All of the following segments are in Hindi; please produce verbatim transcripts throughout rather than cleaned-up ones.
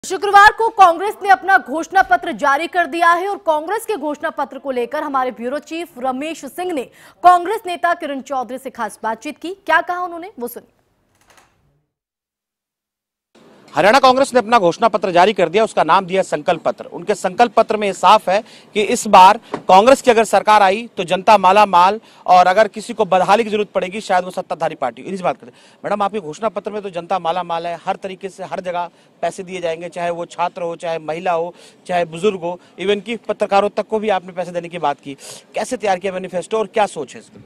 शुक्रवार को कांग्रेस ने अपना घोषणा पत्र जारी कर दिया है और कांग्रेस के घोषणा पत्र को लेकर हमारे ब्यूरो चीफ रमेश सिंह ने कांग्रेस नेता किरण चौधरी से खास बातचीत की। क्या कहा उन्होंने, वो सुनिए। हरियाणा कांग्रेस ने अपना घोषणा पत्र जारी कर दिया, उसका नाम दिया संकल्प पत्र। उनके संकल्प पत्र में यह साफ है कि इस बार कांग्रेस की अगर सरकार आई तो जनता माला माल, और अगर किसी को बदहाली की जरूरत पड़ेगी शायद वो सत्ताधारी पार्टी। इस बात करते मैडम, आपके घोषणा पत्र में तो जनता माला माल है, हर तरीके से हर जगह पैसे दिए जाएंगे, चाहे वो छात्र हो, चाहे महिला हो, चाहे बुजुर्ग हो, इवन की पत्रकारों तक को भी आपने पैसे देने की बात की। कैसे तैयार किया मैनिफेस्टो और क्या सोच है इसमें?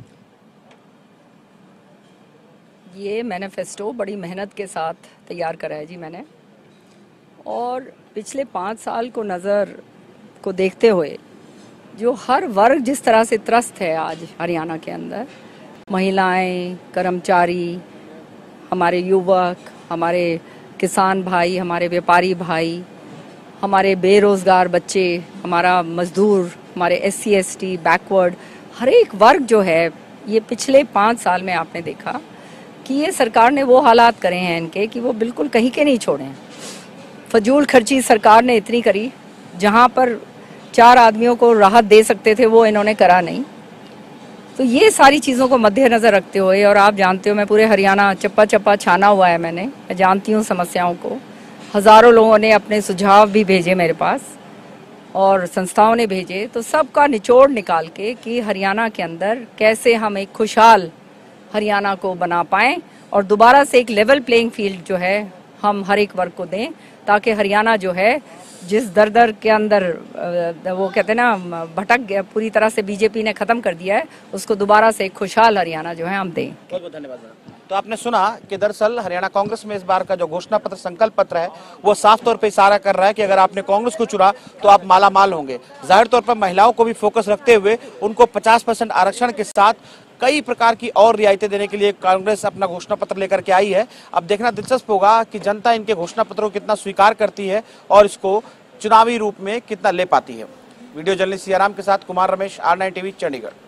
ये मैनिफेस्टो बड़ी मेहनत के साथ तैयार करा है जी मैंने, और पिछले पाँच साल को नज़र को देखते हुए जो हर वर्ग जिस तरह से त्रस्त है आज हरियाणा के अंदर, महिलाएं, कर्मचारी, हमारे युवक, हमारे किसान भाई, हमारे व्यापारी भाई, हमारे बेरोज़गार बच्चे, हमारा मजदूर, हमारे S C S T backward, हर एक वर्ग जो है, ये पिछले पाँच साल में आपने देखा कि ये सरकार ने वो हालात करे हैं इनके कि वो बिल्कुल कहीं के नहीं छोड़े हैं। फजूल खर्ची सरकार ने इतनी करी, जहाँ पर चार आदमियों को राहत दे सकते थे वो इन्होंने करा नहीं। तो ये सारी चीज़ों को मद्देनज़र रखते हुए, और आप जानते हो मैं पूरे हरियाणा चप्पा चप्पा छाना हुआ है मैंने, मैं जानती हूँ समस्याओं को। हज़ारों लोगों ने अपने सुझाव भी भेजे मेरे पास और संस्थाओं ने भेजे, तो सबका निचोड़ निकाल के कि हरियाणा के अंदर कैसे हम एक खुशहाल हरियाणा को बना पाएं और दोबारा से एक लेवल प्लेइंग फील्ड जो है हम हर एक वर्ग को दें, ताकि हरियाणा जो है जिस दर दर के अंदर वो कहते हैं ना भटक गया, पूरी तरह से बीजेपी ने खत्म कर दिया है, उसको दोबारा से एक खुशहाल हरियाणा जो है हम दें। बहुत बहुत धन्यवाद। तो आपने सुना कि दरअसल हरियाणा कांग्रेस में इस बार का जो घोषणा पत्र संकल्प पत्र है वो साफ तौर पे इशारा कर रहा है कि अगर आपने कांग्रेस को चुना तो आप माला माल होंगे। जाहिर तौर पर महिलाओं को भी फोकस रखते हुए उनको पचास परसेंट आरक्षण के साथ कई प्रकार की और रियायतें देने के लिए कांग्रेस अपना घोषणा पत्र लेकर के आई है। अब देखना दिलचस्प होगा कि जनता इनके घोषणा पत्रों को कितना स्वीकार करती है और इसको चुनावी रूप में कितना ले पाती है। वीडियो जर्नलिस्ट सियाराम के साथ Kumar Ramesh, R nine TV, Chandigarh.